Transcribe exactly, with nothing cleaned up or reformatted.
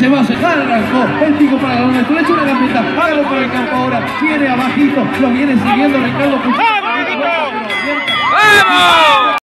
se va a cejar, arrancó el pico para la lona, le echa una gambeta, hágalo para el campo ahora, viene abajito, lo viene siguiendo Ricardo Puchito.